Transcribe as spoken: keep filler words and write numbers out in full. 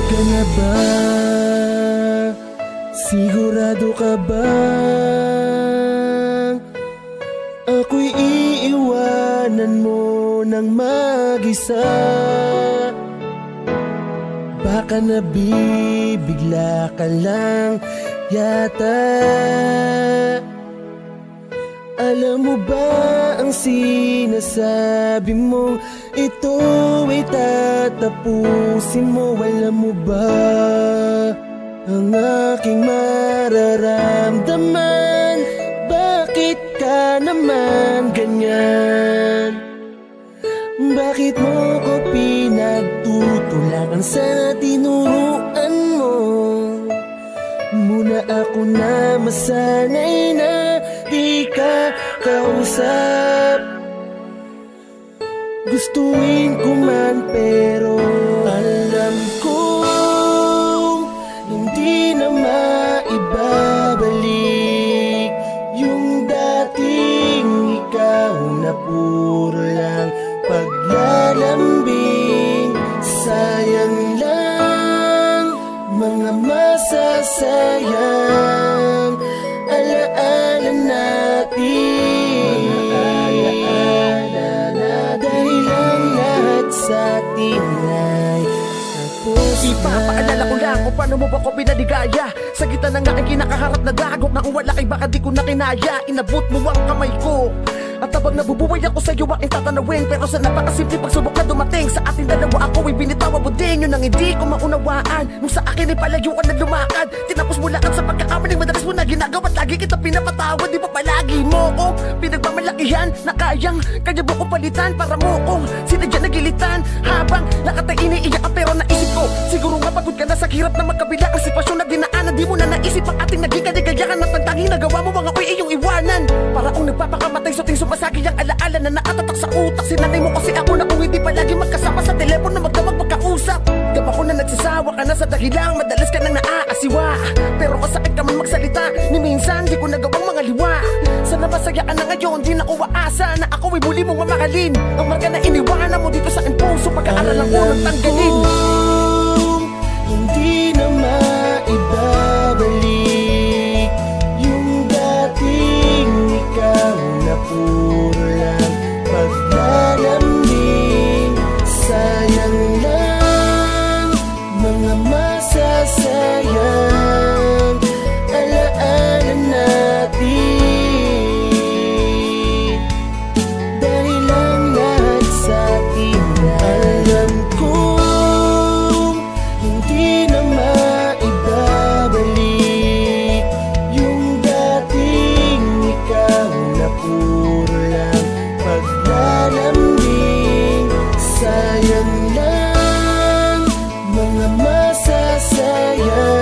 ka na ba? Sigurado ka ba? Ako'y iiwanan mo ng mag-isa. Baka nabibigla ka lang yata. Alam mo ba ang sinasabi mo? Ito ay tatapusin mo. Alam mo ba ang aking mararamdaman? Bakit ka naman ganyan? Bakit mo ko pinagtutulakan sa tinuruan mo? Muna ako na masanay na di ka kausap. Gustuin ko man pero alam kong hindi na maibabalik yung dating ikaw na puro lang paglalambing. Sayang lang mga masasayang alaala natin. Mga alaala na dahil lang lahat sa atin ay tapos na. Ipapaalala ko lang kung paano mo ba ko pinaligaya sa gitna ng aking kinakaharap na dagok na kung wala kay baka di ko na kinaya. Inabot mo ang kamay ko at habang nabubuhay ako sa'yo aking tatanawin. Pero sa napakasimple pagsubok na dumating sa ating dalawa, ako ay binitawa mo din yun ang hindi ko maunawaan. Nung sa akin ay palayuan na lumakad, tinapos mo lahat sa pagkakamaling madalas mo na ginagawa at lagi kita pinapatawad. Di ba palagi mo ko pinagmamalakihan na kayang kanya mo ko palitan para mo kong sinadya na gilitan. Habang lakat ay iniiyak pero naisip ko siguro nga pagod ka na sa hirap na magkabila ang sitwasyon na dinaanan. Di mo na naisip ang ating naging kaligayahan at ang tanging nagawa mo mga ko'y iyong iwanan. Para kung nagpapakamatay sa ting sumasagi ang alaala na nakatatak sa utak. Sinanay mo kasi ako na kung hindi palagi magkasama sa telepono na magdamag magkausap. Gaba ko na nagsasawa ka na sa dahilang madalas ka nang naaasiwa. Pero masakit ka man magsalita ni minsan di ko nagawang mga liwa. Sana masaya ka na ngayon, di na uwaasa na ako ay muli mong mamahalin. Ang marka na iniwanan mo dito sa aking puso, pagkaaral ang unang tanggalin. Hindi na maibabalik yung dating ikaw na puro lang paglalambing. Sayang lang mga masasayang alaala natin. Dahil lang lahat sa atin na alam kong hindi na maibabalik yung dating ikaw na puro lang paglalambing. Sayang lang mga masasayang